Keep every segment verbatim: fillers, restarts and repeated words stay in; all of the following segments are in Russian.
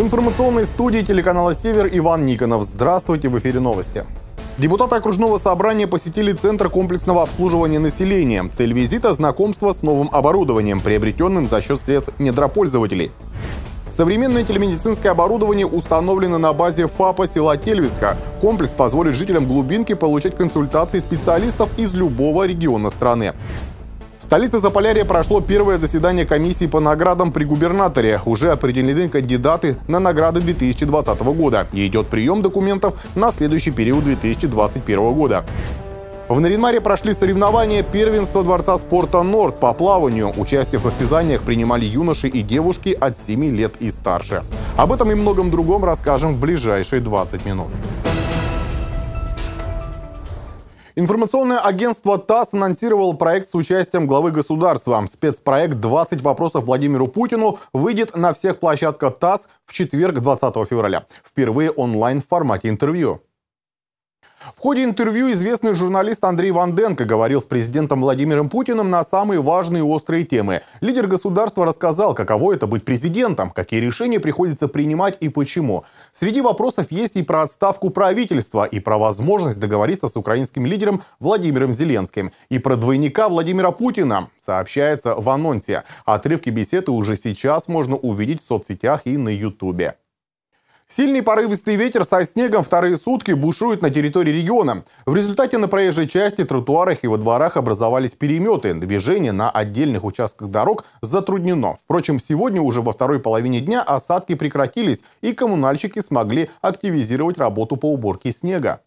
информационной студии телеканала «Север» Иван Никонов. Здравствуйте, в эфире новости. Депутаты окружного собрания посетили Центр комплексного обслуживания населения. Цель визита – знакомство с новым оборудованием, приобретенным за счет средств недропользователей. Современное телемедицинское оборудование установлено на базе ФАПа села Тельвиска. Комплекс позволит жителям глубинки получать консультации специалистов из любого региона страны. В столице Заполярья прошло первое заседание комиссии по наградам при губернаторе. Уже определены кандидаты на награды две тысячи двадцатого года. И идет прием документов на следующий период две тысячи двадцать первого года. В Нарьян-Маре прошли соревнования первенства Дворца спорта «Норд» по плаванию. Участие в состязаниях принимали юноши и девушки от семи лет и старше. Об этом и многом другом расскажем в ближайшие двадцать минут. Информационное агентство ТАСС анонсировало проект с участием главы государства. Спецпроект «двадцать вопросов Владимиру Путину» выйдет на всех площадках ТАСС в четверг, двадцатого февраля. Впервые онлайн в формате интервью. В ходе интервью известный журналист Андрей Ванденко говорил с президентом Владимиром Путиным на самые важные и острые темы. Лидер государства рассказал, каково это быть президентом, какие решения приходится принимать и почему. Среди вопросов есть и про отставку правительства, и про возможность договориться с украинским лидером Владимиром Зеленским, и про двойника Владимира Путина, сообщается в анонсе. Отрывки беседы уже сейчас можно увидеть в соцсетях и на ютубе. Сильный порывистый ветер со снегом вторые сутки бушует на территории региона. В результате на проезжей части, тротуарах и во дворах образовались переметы. Движение на отдельных участках дорог затруднено. Впрочем, сегодня уже во второй половине дня осадки прекратились, и коммунальщики смогли активизировать работу по уборке снега.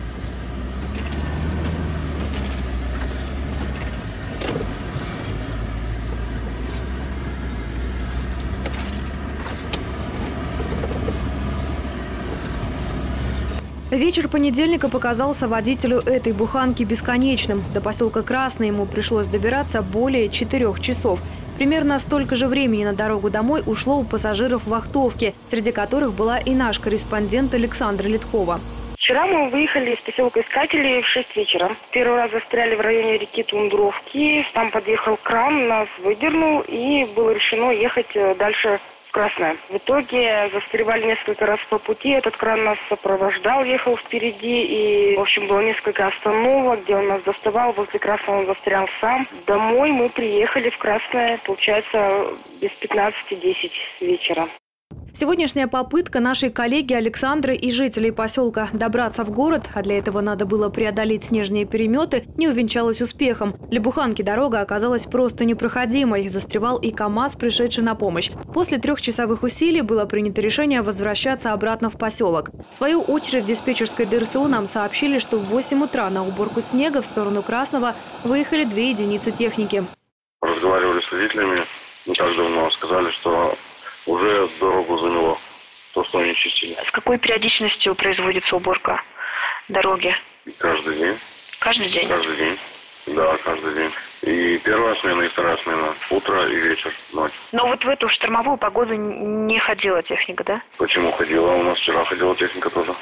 Вечер понедельника показался водителю этой буханки бесконечным. До поселка Красное ему пришлось добираться более четырех часов. Примерно столько же времени на дорогу домой ушло у пассажиров вахтовки, среди которых была и наш корреспондент Александра Литкова. Вчера мы выехали из поселка Искателей в шесть вечера. Первый раз застряли в районе реки Тундровки. Там подъехал кран, нас выдернул, и было решено ехать дальше Красное. В итоге застревали несколько раз по пути. Этот кран нас сопровождал, ехал впереди. И, в общем, было несколько остановок, где он нас доставал. Возле Красного он застрял сам. Домой мы приехали в Красное, получается, без пятнадцати десять вечера. Сегодняшняя попытка нашей коллеги Александры и жителей поселка добраться в город, а для этого надо было преодолеть снежные переметы, не увенчалась успехом. Для буханки дорога оказалась просто непроходимой. Застревал и КАМАЗ, пришедший на помощь. После трехчасовых усилий было принято решение возвращаться обратно в поселок. В свою очередь в диспетчерской ДРСУ нам сообщили, что в восемь утра на уборку снега в сторону Красного выехали две единицы техники. Разговаривали с водителями не так давно, сказали, что уже дорогу заняло, то, что они чистили. С какой периодичностью производится уборка дороги? Каждый день. Каждый день? Каждый день. Да, каждый день. И первая смена, и вторая смена. Утро и вечер, ночь. Но вот в эту штормовую погоду не ходила техника, да? Почему ходила? У нас вчера ходила техника тоже.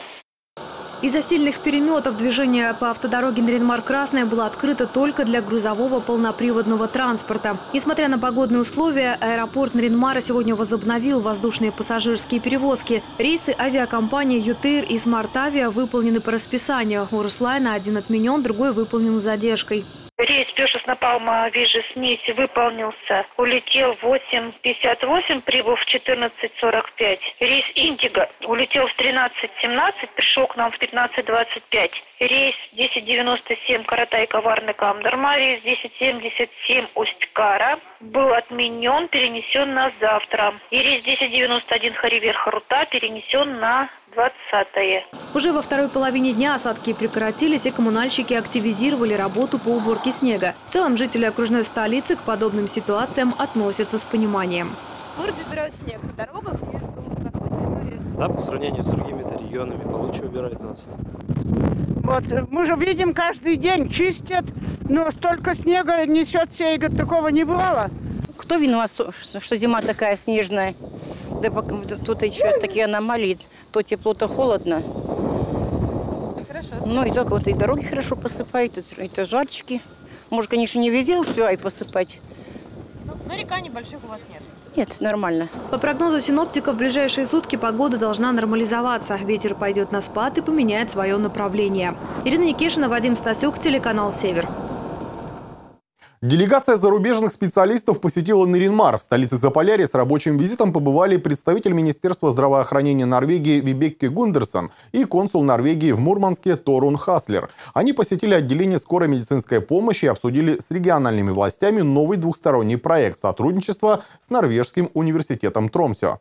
Из-за сильных переметов движение по автодороге Нарьян-Мар-Красное было открыто только для грузового полноприводного транспорта. Несмотря на погодные условия, аэропорт Нарьян-Мара сегодня возобновил воздушные пассажирские перевозки. Рейсы авиакомпании «Ютейр» и «Смарт-Авиа» выполнены по расписанию. У «Руслайна» один отменен, другой выполнен с задержкой. Рейс Пешес-Напалма Вижи смесь выполнился. Улетел в восемь пятьдесят восемь, прибыл в четырнадцать сорок пять. Рейс Индиго улетел в тринадцать семнадцать, пришел к нам в пятнадцать двадцать пять. Рейс десять девяносто семь Каратай-Каварный-Камдарма, рейс десять семьдесят семь Усть-Кара был отменен, перенесен на завтра. И рейс десять девяносто один Харивер-Харута перенесен на двадцатое. Уже во второй половине дня осадки прекратились, и коммунальщики активизировали работу по уборке снега. В целом, жители окружной столицы к подобным ситуациям относятся с пониманием. В городе убирают снег, на дорогах между какой территорией? Да, по сравнению с другими регионами получше убирают нас. Вот, мы же видим, каждый день чистят, но столько снега несет сей, такого не бывало. Кто виноват, что зима такая снежная? Да тут еще такие аномалии, то тепло, то холодно. Хорошо. Ну и только вот и дороги хорошо посыпают, это жальчики. Может, конечно, не везде успеваю посыпать. Но река небольших у вас нет. Нет, нормально. По прогнозу синоптиков, в ближайшие сутки погода должна нормализоваться. Ветер пойдет на спад и поменяет свое направление. Ирина Никишина, Вадим Стасюк, телеканал «Север». Делегация зарубежных специалистов посетила Нарин-Мар. В столице Заполярья с рабочим визитом побывали представитель Министерства здравоохранения Норвегии Вибекке Гундерсон и консул Норвегии в Мурманске Торун Хаслер. Они посетили отделение скорой медицинской помощи и обсудили с региональными властями новый двухсторонний проект сотрудничества с Норвежским университетом Тромсё.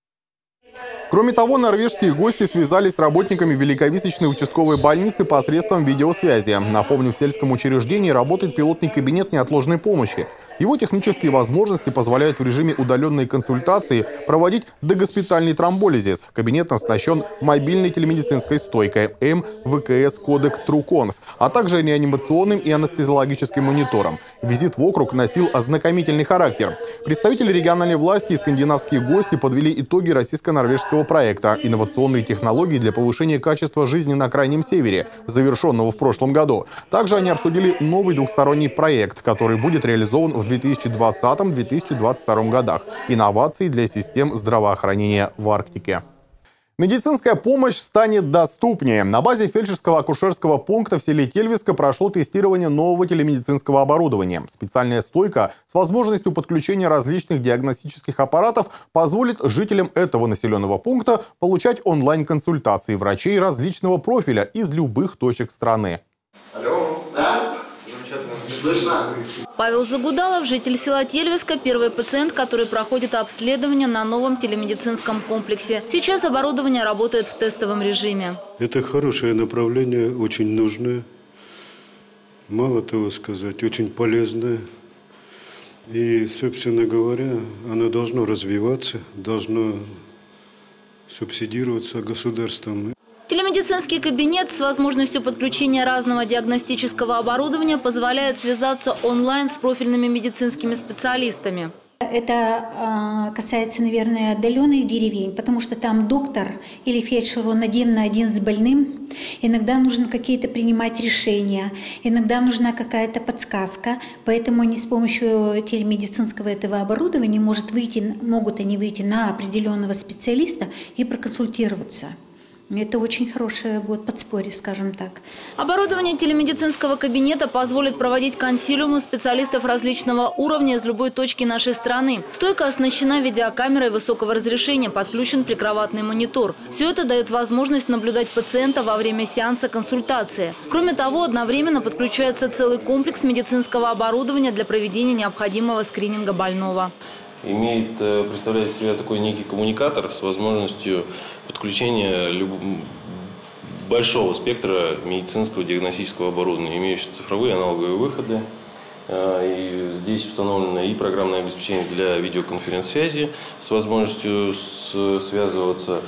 Кроме того, норвежские гости связались с работниками Великовисочной участковой больницы посредством видеосвязи. Напомню, в сельском учреждении работает пилотный кабинет неотложной помощи. Его технические возможности позволяют в режиме удаленной консультации проводить догоспитальный тромболизис. Кабинет оснащен мобильной телемедицинской стойкой эм вэ ка эс Кодек Труконф, а также реанимационным и анестезиологическим монитором. Визит в округ носил ознакомительный характер. Представители региональной власти и скандинавские гости подвели итоги российско-норвежского проекта «Инновационные технологии для повышения качества жизни на Крайнем Севере», завершенного в прошлом году. Также они обсудили новый двухсторонний проект, который будет реализован в две тысячи двадцатом — две тысячи двадцать втором годах. Инновации для систем здравоохранения в Арктике. Медицинская помощь станет доступнее. На базе фельдшерского акушерского пункта в селе Тельвиска прошло тестирование нового телемедицинского оборудования. Специальная стойка с возможностью подключения различных диагностических аппаратов позволит жителям этого населенного пункта получать онлайн-консультации врачей различного профиля из любых точек страны. Алло. Да? Слышно? Павел Загудалов, житель села Тельвиска, первый пациент, который проходит обследование на новом телемедицинском комплексе. Сейчас оборудование работает в тестовом режиме. Это хорошее направление, очень нужное. Мало того сказать, очень полезное. И, собственно говоря, оно должно развиваться, должно субсидироваться государством. Телемедицинский кабинет с возможностью подключения разного диагностического оборудования позволяет связаться онлайн с профильными медицинскими специалистами. Это касается, наверное, отдаленных деревень, потому что там доктор или фельдшер, он один на один с больным. Иногда нужно какие-то принимать решения, иногда нужна какая-то подсказка. Поэтому они с помощью телемедицинского этого оборудования может выйти, могут они выйти на определенного специалиста и проконсультироваться. Это очень хорошее будет подспорье, скажем так. Оборудование телемедицинского кабинета позволит проводить консилиумы специалистов различного уровня из любой точки нашей страны. Стойка оснащена видеокамерой высокого разрешения, подключен прикроватный монитор. Все это дает возможность наблюдать пациента во время сеанса консультации. Кроме того, одновременно подключается целый комплекс медицинского оборудования для проведения необходимого скрининга больного. Имеет, представляет из себя такой некий коммуникатор с возможностью подключения люб... большого спектра медицинского диагностического оборудования, имеющего цифровые аналоговые выходы. И здесь установлено и программное обеспечение для видеоконференц-связи с возможностью связываться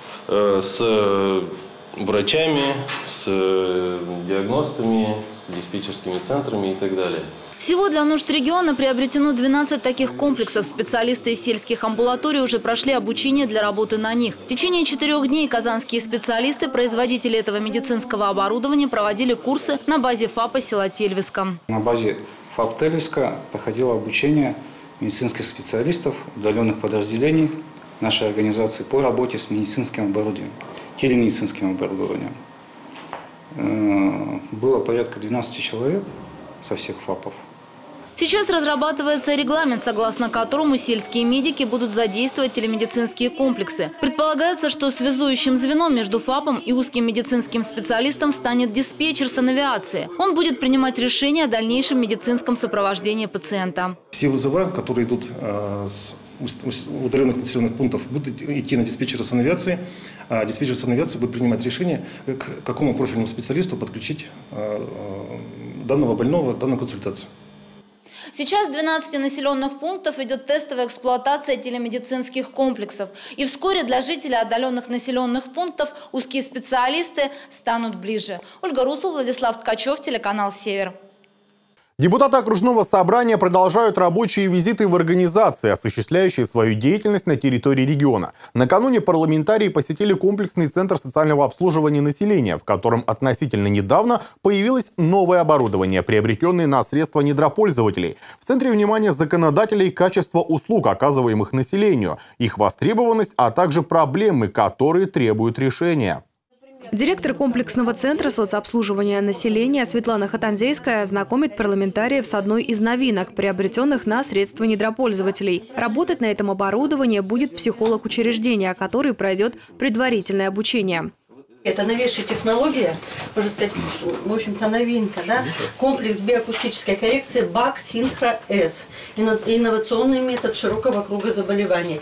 с врачами, с диагностами, с диспетчерскими центрами и так далее. Всего для нужд региона приобретено двенадцать таких комплексов. Специалисты из сельских амбулаторий уже прошли обучение для работы на них. В течение четырех дней казанские специалисты, производители этого медицинского оборудования, проводили курсы на базе ФАПа села Тельвиска. На базе ФАП Тельвиска проходило обучение медицинских специалистов удаленных подразделений нашей организации по работе с медицинским оборудованием, телемедицинским оборудованием. Было порядка двенадцати человек со всех ФАПов. Сейчас разрабатывается регламент, согласно которому сельские медики будут задействовать телемедицинские комплексы. Предполагается, что связующим звеном между ФАПом и узким медицинским специалистом станет диспетчер санавиации. Он будет принимать решения о дальнейшем медицинском сопровождении пациента. Все вызова, которые идут э, с удаленных населенных пунктов, будут идти на диспетчера санавиации. А диспетчер санавиации будет принимать решение, к какому профильному специалисту подключить э, данного больного, данную консультацию. Сейчас в двенадцати населенных пунктах идет тестовая эксплуатация телемедицинских комплексов. И вскоре для жителей отдаленных населенных пунктов узкие специалисты станут ближе. Ольга Русул, Владислав Ткачев, телеканал «Север». Депутаты окружного собрания продолжают рабочие визиты в организации, осуществляющие свою деятельность на территории региона. Накануне парламентарии посетили комплексный центр социального обслуживания населения, в котором относительно недавно появилось новое оборудование, приобретенное на средства недропользователей. В центре внимания законодателей качество услуг, оказываемых населению, их востребованность, а также проблемы, которые требуют решения. Директор комплексного центра соцобслуживания населения Светлана Хатанзейская знакомит парламентариев с одной из новинок, приобретенных на средства недропользователей. Работать на этом оборудовании будет психолог учреждения, который пройдет предварительное обучение. Это новейшая технология, можно сказать, в общем-то новинка, да? Комплекс биоакустической коррекции БАК Синхро-С. Инновационный метод широкого круга заболеваний.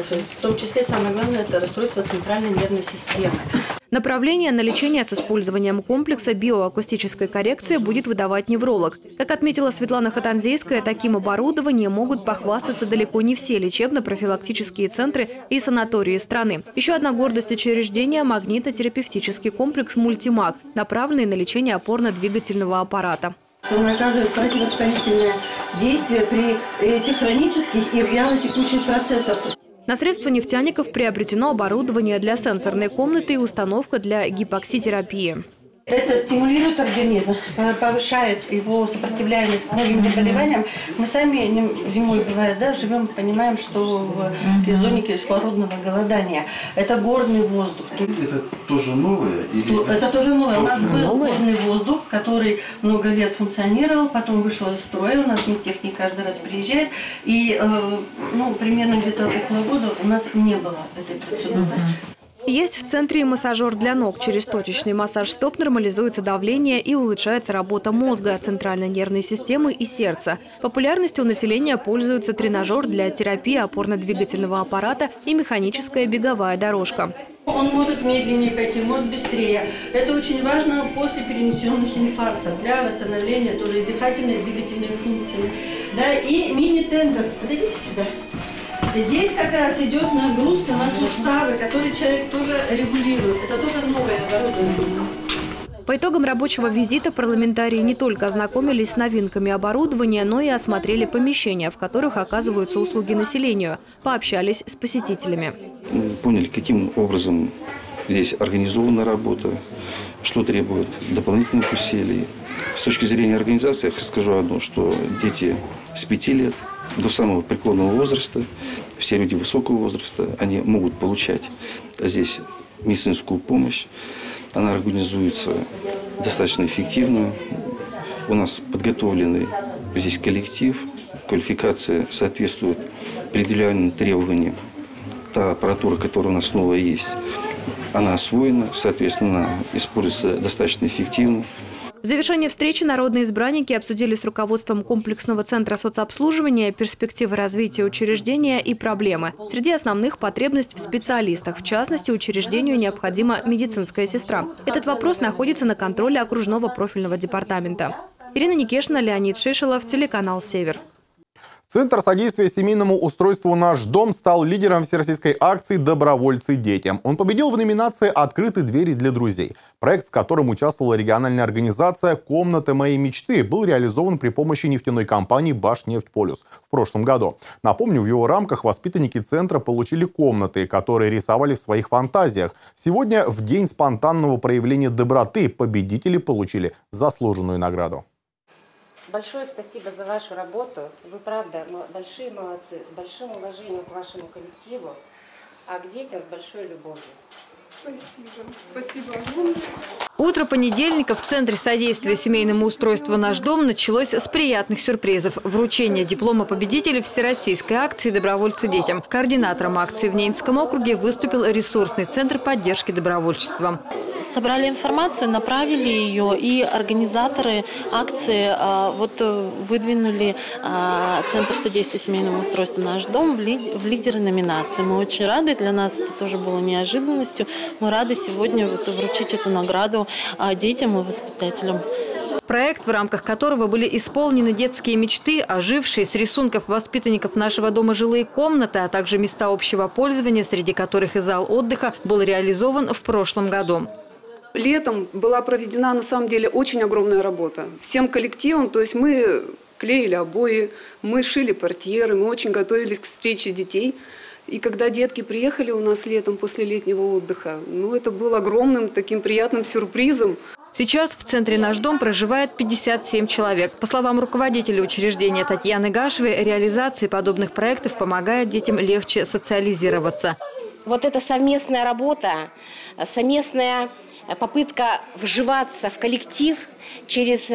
В том числе, самое главное, это расстройство центральной нервной системы. Направление на лечение с использованием комплекса биоакустической коррекции будет выдавать невролог. Как отметила Светлана Хатанзейская, таким оборудованием могут похвастаться далеко не все лечебно-профилактические центры и санатории страны. Еще одна гордость учреждения – магнитотерапевтический комплекс «Мультимаг», направленный на лечение опорно-двигательного аппарата. Он оказывает противовоспалительное действие при этих хронических и вялотекущих процессах. На средства нефтяников приобретено оборудование для сенсорной комнаты и установка для гипокситерапии. Это стимулирует организм, повышает его сопротивляемость к многим заболеваниям. Мы сами зимой, бывает, да, живем, понимаем, что в зоне кислородного голодания. Это горный воздух. Это тоже новое? Или... Это тоже новое. У нас был горный воздух, который много лет функционировал, потом вышел из строя. У нас медтехник каждый раз приезжает. И ну, примерно где-то около года у нас не было этой процедуры. Есть в центре и массажер для ног. Через точечный массаж стоп нормализуется давление и улучшается работа мозга, центральной нервной системы и сердца. Популярностью у населения пользуется тренажер для терапии опорно-двигательного аппарата и механическая беговая дорожка. Он может медленнее пойти, может быстрее. Это очень важно после перенесенных инфарктов для восстановления тоже и дыхательной, и двигательной функции. Да, и мини-тензор. Подойдите сюда. Здесь как раз идет нагрузка на суставы, которые человек тоже регулирует. Это тоже новое оборудование. По итогам рабочего визита парламентарии не только ознакомились с новинками оборудования, но и осмотрели помещения, в которых оказываются услуги населению, пообщались с посетителями. Поняли, каким образом здесь организована работа, что требует дополнительных усилий. С точки зрения организации я скажу одно, что дети с пяти лет до самого преклонного возраста, все люди высокого возраста, они могут получать здесь медицинскую помощь. Она организуется достаточно эффективно. У нас подготовленный здесь коллектив, квалификация соответствует определенным требованиям. Та аппаратура, которая у нас новая есть, она освоена, соответственно, используется достаточно эффективно. В завершении встречи народные избранники обсудили с руководством комплексного центра соцобслуживания перспективы развития учреждения и проблемы. Среди основных – потребность в специалистах. В частности, учреждению необходима медицинская сестра. Этот вопрос находится на контроле окружного профильного департамента. Ирина Никешина, Леонид Шишелов, телеканал «Север». Центр содействия семейному устройству «Наш дом» стал лидером всероссийской акции «Добровольцы детям». Он победил в номинации «Открыты двери для друзей». Проект, с которым участвовала региональная организация «Комната моей мечты», был реализован при помощи нефтяной компании «Башнефтьполюс» в прошлом году. Напомню, в его рамках воспитанники центра получили комнаты, которые рисовали в своих фантазиях. Сегодня, в день спонтанного проявления доброты, победители получили заслуженную награду. Большое спасибо за вашу работу. Вы, правда, большие молодцы, с большим уважением к вашему коллективу, а к детям с большой любовью. Спасибо. Спасибо. Утро понедельника в Центре содействия семейному устройству «Наш дом» началось с приятных сюрпризов. Вручение диплома победителя всероссийской акции «Добровольцы детям». Координатором акции в Ненецком округе выступил ресурсный центр поддержки добровольчества. Собрали информацию, направили ее, и организаторы акции вот, выдвинули Центр содействия семейному устройству «Наш дом» в лидеры номинации. Мы очень рады, для нас это тоже было неожиданностью. Мы рады сегодня вот вручить эту награду детям и воспитателям. Проект, в рамках которого были исполнены детские мечты, ожившие с рисунков воспитанников нашего дома жилые комнаты, а также места общего пользования, среди которых и зал отдыха, был реализован в прошлом году. Летом была проведена на самом деле очень огромная работа. Всем коллективом, то есть мы клеили обои, мы шили портьеры, мы очень готовились к встрече детей. И когда детки приехали у нас летом после летнего отдыха, ну это был огромным таким приятным сюрпризом. Сейчас в центре «Наш дом» проживает пятьдесят семь человек. По словам руководителя учреждения Татьяны Гашевой, реализации подобных проектов помогает детям легче социализироваться. Вот эта совместная работа, совместная попытка вживаться в коллектив через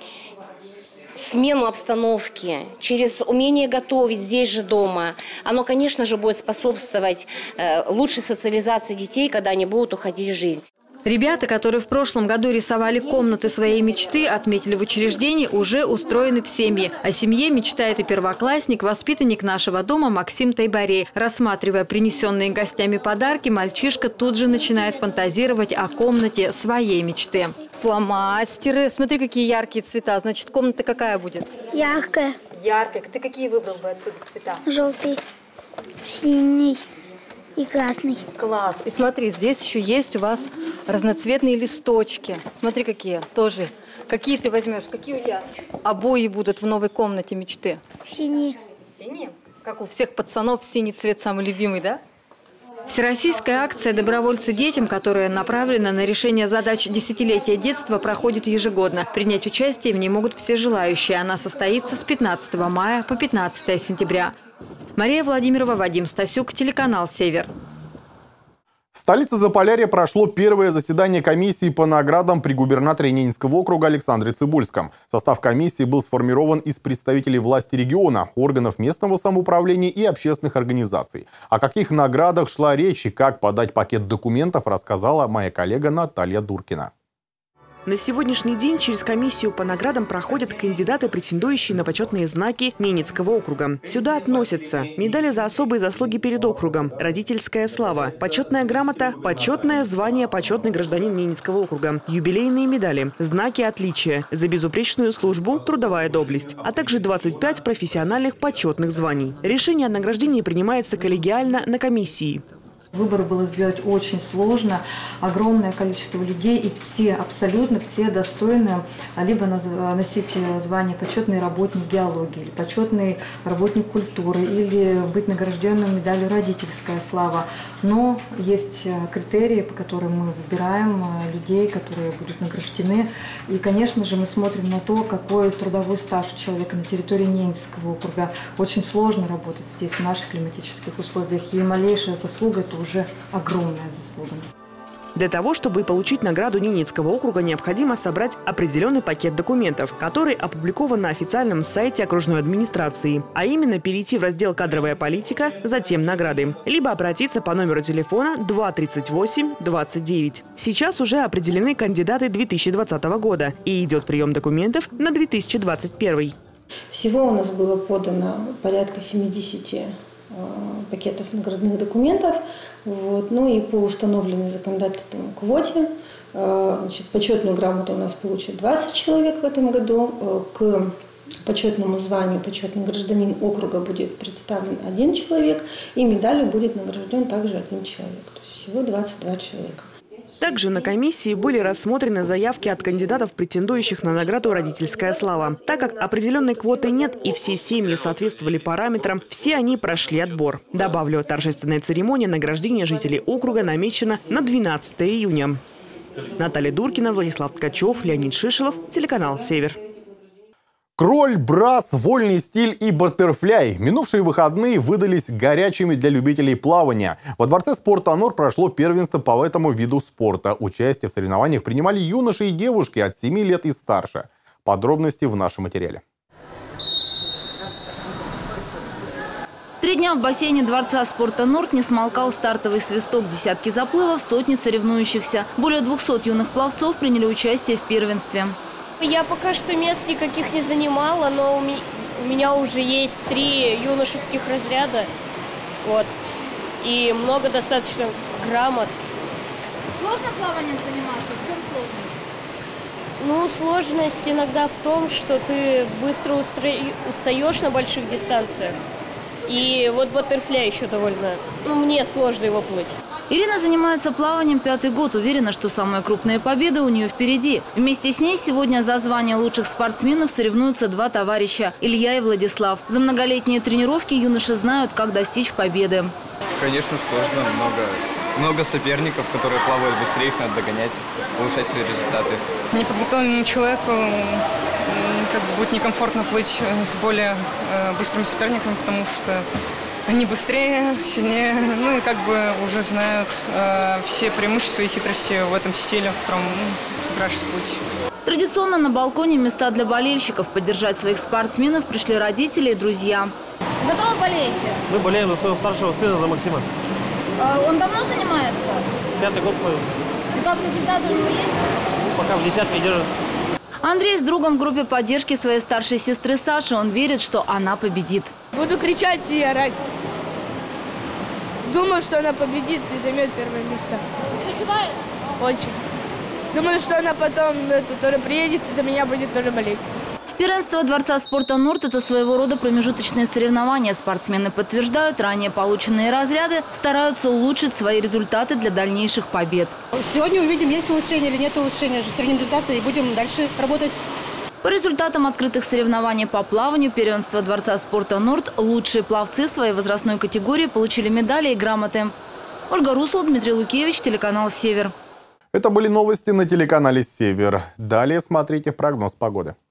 смену обстановки, через умение готовить здесь же дома, оно, конечно же, будет способствовать лучшей социализации детей, когда они будут уходить в жизнь. Ребята, которые в прошлом году рисовали комнаты своей мечты, отметили в учреждении, уже устроены в семье. О семье мечтает и первоклассник, воспитанник нашего дома Максим Тайбарей. Рассматривая принесенные гостями подарки, мальчишка тут же начинает фантазировать о комнате своей мечты. Фломастеры. Смотри, какие яркие цвета. Значит, комната какая будет? Яркая. Яркая. Ты какие выбрал бы отсюда цвета? Желтый, синий и красный. Класс. И смотри, здесь еще есть у вас разноцветные листочки. Смотри, какие тоже. Какие ты возьмешь? Какие у тебя обои будут в новой комнате мечты? Синие. Синие? Как у всех пацанов, синий цвет самый любимый, да? Всероссийская акция «Добровольцы детям», которая направлена на решение задач десятилетия детства, проходит ежегодно. Принять участие в ней могут все желающие. Она состоится с пятнадцатого мая по пятнадцатое сентября. Мария Владимирова, Вадим Стасюк, телеканал «Север». В столице Заполярья прошло первое заседание комиссии по наградам при губернаторе Ненецкого округа Александре Цыбульском. Состав комиссии был сформирован из представителей власти региона, органов местного самоуправления и общественных организаций. О каких наградах шла речь и как подать пакет документов, рассказала моя коллега Наталья Дуркина. На сегодняшний день через комиссию по наградам проходят кандидаты, претендующие на почетные знаки Ненецкого округа. Сюда относятся медали за особые заслуги перед округом, родительская слава, почетная грамота, почетное звание почетный гражданин Ненецкого округа, юбилейные медали, знаки отличия, за безупречную службу, трудовая доблесть, а также двадцать пять профессиональных почетных званий. Решение о награждении принимается коллегиально на комиссии. Выбор было сделать очень сложно, огромное количество людей, и все, абсолютно все достойны либо носить звание почетный работник геологии, или почетный работник культуры, или быть награжденным медалью родительская слава. Но есть критерии, по которым мы выбираем людей, которые будут награждены. И, конечно же, мы смотрим на то, какой трудовой стаж у человека на территории Ненецкого округа. Очень сложно работать здесь, в наших климатических условиях, и малейшая заслуга – это уже огромная заслуга. Для того, чтобы получить награду Ненецкого округа, необходимо собрать определенный пакет документов, который опубликован на официальном сайте окружной администрации. А именно перейти в раздел «Кадровая политика», затем «Награды», либо обратиться по номеру телефона два тридцать восемь двадцать девять. Сейчас уже определены кандидаты две тысячи двадцатого года и идет прием документов на две тысячи двадцать первый. Всего у нас было подано порядка семидесяти пакетов наградных документов. Вот. Ну и по установленной законодательством квоте, значит, почетную грамоту у нас получит двадцать человек в этом году. К почетному званию почетный гражданин округа будет представлен один человек, и медалью будет награжден также один человек. То есть всего двадцать два человека. Также на комиссии были рассмотрены заявки от кандидатов, претендующих на награду «Родительская слава». Так как определенной квоты нет и все семьи соответствовали параметрам, все они прошли отбор. Добавлю, торжественная церемония награждения жителей округа намечена на двенадцатое июня. Наталья Дуркина, Владислав Ткачев, Леонид Шишелов, телеканал «Север». Кроль, брас, вольный стиль и баттерфляй. Минувшие выходные выдались горячими для любителей плавания. Во дворце спорта «Анор» прошло первенство по этому виду спорта. Участие в соревнованиях принимали юноши и девушки от семи лет и старше. Подробности в нашем материале. Три дня в бассейне дворца спорта «Норд» не смолкал стартовый свисток. Десятки заплывов, сотни соревнующихся. Более двухсот юных пловцов приняли участие в первенстве. Я пока что мест никаких не занимала, но у меня уже есть три юношеских разряда. Вот. И много достаточно грамот. Сложно плаванием заниматься? В чем сложность? Ну, сложность иногда в том, что ты быстро устаешь на больших дистанциях. И вот баттерфляй еще довольно... Ну, мне сложно его плыть. Ирина занимается плаванием пятый год. Уверена, что самые крупные победы у нее впереди. Вместе с ней сегодня за звание лучших спортсменов соревнуются два товарища – Илья и Владислав. За многолетние тренировки юноши знают, как достичь победы. Конечно, сложно. Много, много соперников, которые плавают быстрее, их надо догонять, улучшать свои результаты. Неподготовленному человеку как бы будет некомфортно плыть с более э, быстрыми соперниками, потому что они быстрее, сильнее, ну и как бы уже знают э, все преимущества и хитрости в этом стиле, в котором ну, собираешься плыть. Традиционно на балконе места для болельщиков. Поддержать своих спортсменов пришли родители и друзья. За кого вы болеете? Мы болеем за своего старшего сына, за Максима. А он давно занимается? Пятый год ходит. И как результаты у него есть? Пока в десятке держится. Андрей с другом в группе поддержки своей старшей сестры Саши. Он верит, что она победит. Буду кричать и орать. Думаю, что она победит и займет первое место. Переживаешь? Очень. Думаю, что она потом это, тоже приедет и за меня будет тоже болеть. Первенство Дворца спорта «Норд» – это своего рода промежуточные соревнования. Спортсмены подтверждают, ранее полученные разряды, стараются улучшить свои результаты для дальнейших побед. Сегодня увидим, есть улучшение или нет улучшения. Сравним результаты и будем дальше работать. По результатам открытых соревнований по плаванию первенства Дворца спорта «Норд» лучшие пловцы в своей возрастной категории получили медали и грамоты. Ольга Русул, Дмитрий Лукевич, телеканал «Север». Это были новости на телеканале «Север». Далее смотрите прогноз погоды.